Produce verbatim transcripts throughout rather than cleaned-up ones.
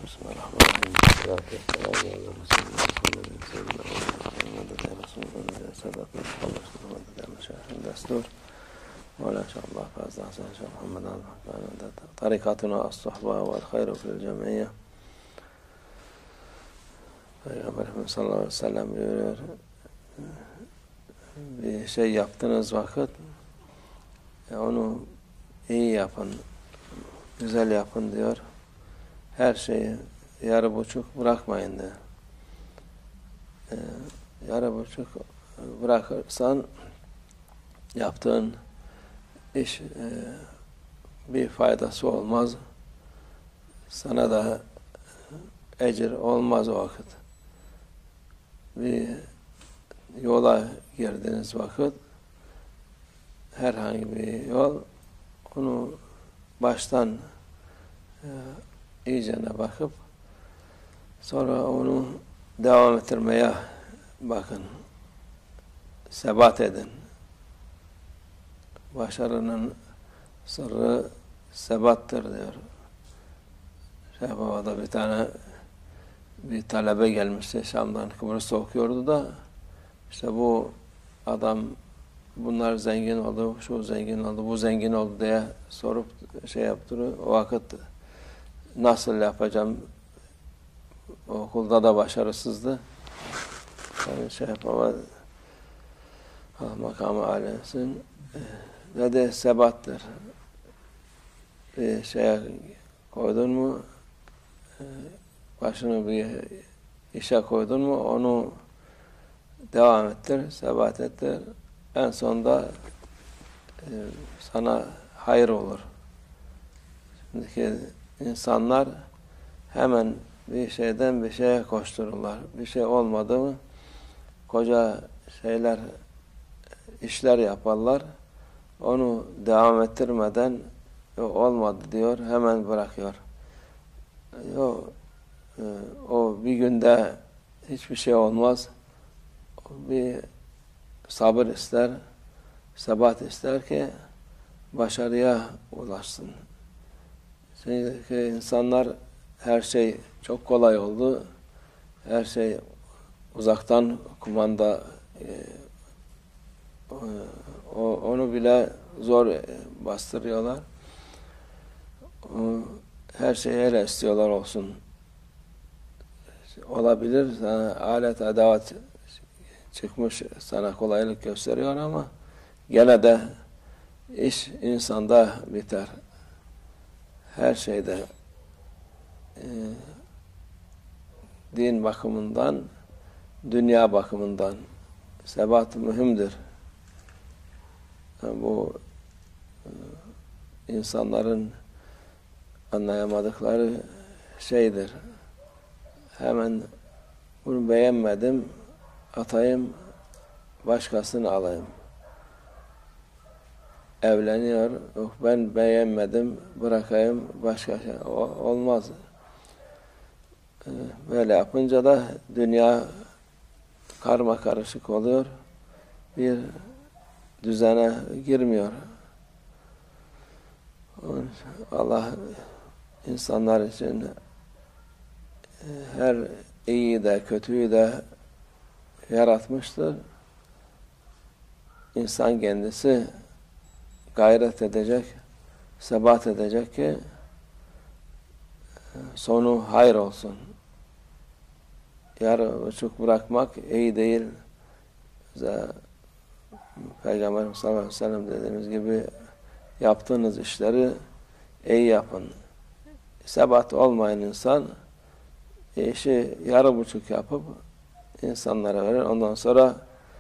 Bismillahirrahmanirrahim. Salatu vesselamu ala Resulullah Muhammedin sallallahu aleyhi ve sellem ve Resulullah sadatın kavuşturmadı dermiş şahın destur. Mevla inşallah fazla hasen şah Muhammed al-Hakman'da tarikatuna as-suhba vel hayru fil cemiyye. Peygamber Efendimiz sallallahu aleyhi ve sellem buyuruyor, bir şey yaptığınız vakit onu iyi yapın, güzel yapın diyor. Her şeyi yarı buçuk bırakmayın diyor. Ee, yarı buçuk bırakırsan yaptığın iş e, bir faydası olmaz. Sana da ecir olmaz o vakit. Bir yola girdiğiniz vakit herhangi bir yol onu baştan e, iyicene bakıp sonra onu devam ettirmeye bakın. Sebat edin. Başarının sırrı sebattır diyor. Şehbaba'da bir tane bir talebe gelmişti. Şam'dan Kıbrıs'ta okuyordu da işte bu adam bunlar zengin oldu, şu zengin oldu, bu zengin oldu diye sorup şey yaptırıyor. O vakit nasıl yapacağım? Okulda da başarısızdı. Yani şey yapamadı. Makamı âlisin. Ve de sebattır. Bir şeye koydun mu, başını bir işe koydun mu, onu devam ettir, sebat ettir. En sonunda e, sana hayır olur. Şimdiki insanlar hemen bir şeyden bir şeye koştururlar. Bir şey olmadı mı koca şeyler, işler yaparlar. Onu devam ettirmeden olmadı diyor, hemen bırakıyor. O, o bir günde hiçbir şey olmaz. Bir sabır ister, sebat ister ki başarıya ulaşsın. Çünkü insanlar her şey çok kolay oldu. Her şey uzaktan kumanda, e, o, onu bile zor bastırıyorlar. Her şeyi hele istiyorlar olsun. Olabilir, sana alet, edevat çıkmış, sana kolaylık gösteriyor ama gene de iş insanda biter. Her şeyde e, din bakımından, dünya bakımından sebat mühimdir. Yani bu e, insanların anlayamadıkları şeydir. Hemen bunu beğenmedim, atayım, başkasını alayım. Evleniyor, oh ben beğenmedim, bırakayım, başka şey. O, olmaz. Böyle yapınca da dünya karma karışık oluyor. Bir düzene girmiyor. Allah insanlar için her iyi de kötüyü de yaratmıştır. İnsan kendisi gayret edecek, sebat edecek ki sonu hayır olsun. Yarı buçuk bırakmak iyi değil. Peygamber sallallahu aleyhi ve sellem dediğimiz gibi yaptığınız işleri iyi yapın. Sebat olmayan insan işi yarı buçuk yapıp insanlara verir. Ondan sonra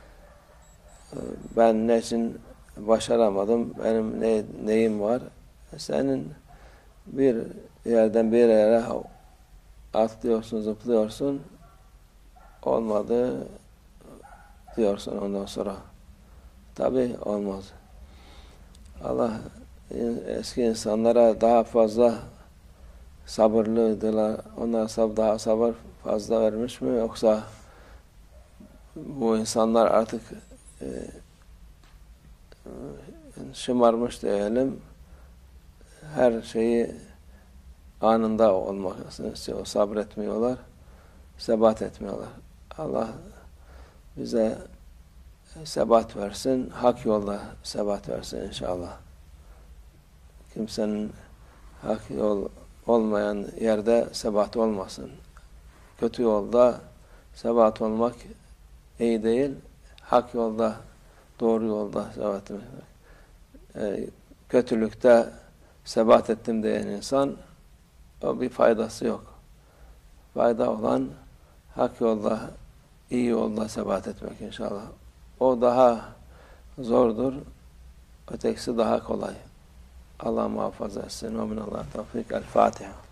ben ne için başaramadım, benim ne, neyim var? Senin bir yerden bir yere atlıyorsun, zıplıyorsun, olmadı diyorsun ondan sonra. Tabii olmaz. Allah eski insanlara daha fazla sabırlıydılar. Onlara daha sabır fazla vermiş mi? Yoksa bu insanlar artık e, şımarmış diyelim. Her şeyi anında olmasını istiyor. Sabretmiyorlar, sebat etmiyorlar. Allah bize sebat versin, hak yolda sebat versin inşallah. Kimsenin hak yol olmayan yerde sebat olmasın. Kötü yolda sebat olmak iyi değil. Hak yolda, doğru yolda sebat etmek. E, kötülükte sebat ettim diyen insan, o bir faydası yok. Fayda olan hak yolda, iyi yolda sebat etmek inşallah. O daha zordur. Ötekisi daha kolay. Allah muhafaza etsin. Ve minallah tevfik. El Fatiha.